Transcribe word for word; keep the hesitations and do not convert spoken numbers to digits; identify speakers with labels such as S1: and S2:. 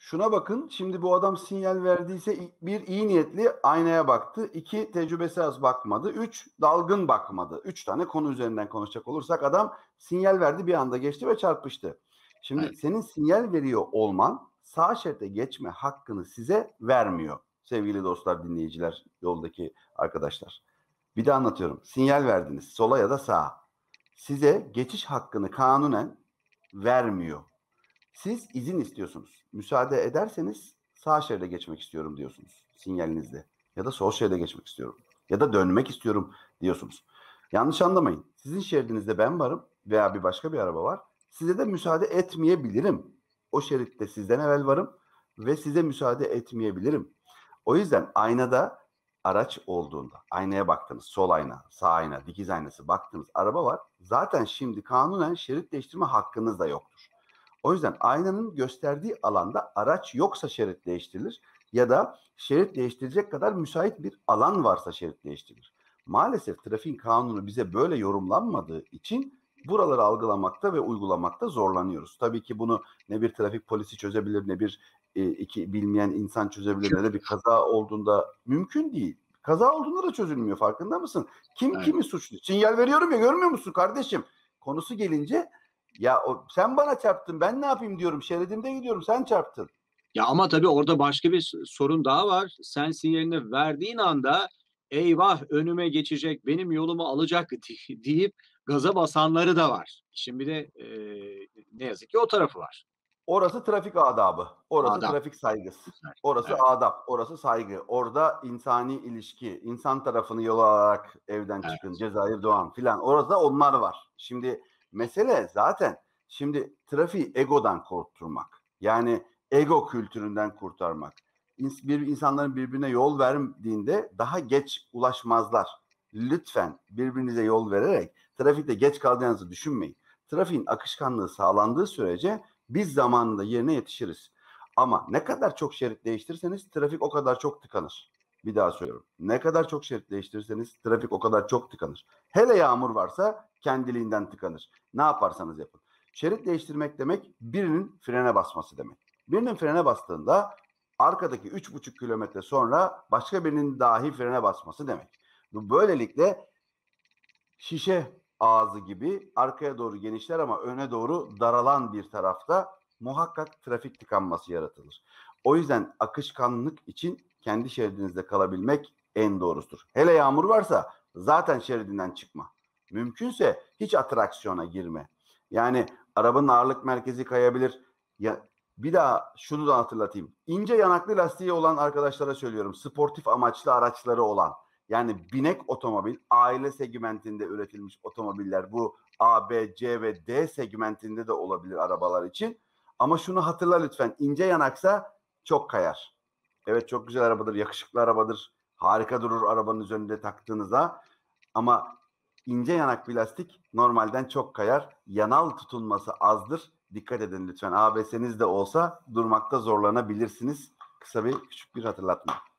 S1: Şuna bakın, şimdi bu adam sinyal verdiyse bir iyi niyetli aynaya baktı, iki tecrübesi az bakmadı, üç dalgın bakmadı. Üç tane konu üzerinden konuşacak olursak adam sinyal verdi, bir anda geçti ve çarpıştı. Şimdi
S2: Evet.
S1: senin sinyal veriyor olman sağ şeride geçme hakkını size vermiyor sevgili dostlar, dinleyiciler, yoldaki arkadaşlar. Bir de anlatıyorum. Sinyal verdiniz sola ya da sağa. Size geçiş hakkını kanunen vermiyor. Siz izin istiyorsunuz. Müsaade ederseniz sağ şeride geçmek istiyorum diyorsunuz sinyalinizde. Ya da sol şeride geçmek istiyorum. Ya da dönmek istiyorum diyorsunuz. Yanlış anlamayın. Sizin şeridinizde ben varım veya bir başka bir araba var. Size de müsaade etmeyebilirim. O şeritte sizden evvel varım ve size müsaade etmeyebilirim. O yüzden aynada araç olduğunda, aynaya baktınız, sol ayna, sağ ayna, dikiz aynası baktığınız araba var. Zaten şimdi kanunen şerit değiştirme hakkınız da yoktur. O yüzden aynanın gösterdiği alanda araç yoksa şerit değiştirilir ya da şerit değiştirecek kadar müsait bir alan varsa şerit değiştirilir. Maalesef trafik kanunu bize böyle yorumlanmadığı için buraları algılamakta ve uygulamakta zorlanıyoruz. Tabii ki bunu ne bir trafik polisi çözebilir, ne bir e, iki bilmeyen insan çözebilir, ne de bir kaza olduğunda mümkün değil. Kaza olduğunda da çözülmüyor, farkında mısın? Kim
S2: Evet.
S1: kimi suçlu? Sinyal veriyorum ya, görmüyor musun kardeşim? Konusu gelince ya o, sen bana çarptın, ben ne yapayım diyorum, şeridimde gidiyorum, sen çarptın.
S2: Ya ama tabii orada başka bir s- sorun daha var. Sen sinyalini verdiğin anda eyvah önüme geçecek, benim yolumu alacak di- deyip gaza basanları da var. Şimdi bir de e, ne yazık ki o tarafı var.
S1: Orası trafik adabı, orası
S2: Adap.
S1: trafik saygısı,
S2: Güzel.
S1: orası
S2: Evet.
S1: adap, orası saygı. Orada insani ilişki, insan tarafını yol alarak evden çıkın,
S2: Evet.
S1: Cezayir Doğan filan, orada onlar var. Şimdi mesele zaten, şimdi trafiği egodan kurtulmak. Yani ego kültüründen kurtarmak. İns- Bir insanların birbirine yol verdiğinde daha geç ulaşmazlar. Lütfen birbirinize yol vererek trafikte geç kalacağınızı düşünmeyin. Trafiğin akışkanlığı sağlandığı sürece biz zamanında yerine yetişiriz. Ama ne kadar çok şerit değiştirirseniz trafik o kadar çok tıkanır. Bir daha söylüyorum. Ne kadar çok şerit değiştirirseniz trafik o kadar çok tıkanır. Hele yağmur varsa kendiliğinden tıkanır. Ne yaparsanız yapın. Şerit değiştirmek demek birinin frene basması demek. Birinin frene bastığında arkadaki üç buçuk kilometre sonra başka birinin dahi frene basması demek. Bu böylelikle şişe ağzı gibi arkaya doğru genişler ama öne doğru daralan bir tarafta muhakkak trafik tıkanması yaratılır. O yüzden akışkanlık için kendi şeridinizde kalabilmek en doğrusudur. Hele yağmur varsa zaten şeridinden çıkma. Mümkünse hiç atraksiyona girme. Yani arabanın ağırlık merkezi kayabilir. Ya bir daha şunu da hatırlatayım. İnce yanaklı lastiği olan arkadaşlara söylüyorum. Sportif amaçlı araçları olan. Yani binek otomobil, aile segmentinde üretilmiş otomobiller, bu A, B, C ve D segmentinde de olabilir arabalar için. Ama şunu hatırla lütfen, ince yanaksa çok kayar. Evet, çok güzel arabadır, yakışıklı arabadır, harika durur arabanın üzerinde taktığınızda. Ama ince yanak plastik normalden çok kayar. Yanal tutunması azdır. Dikkat edin lütfen. A B S'niz de olsa durmakta zorlanabilirsiniz. Kısa bir küçük bir hatırlatma.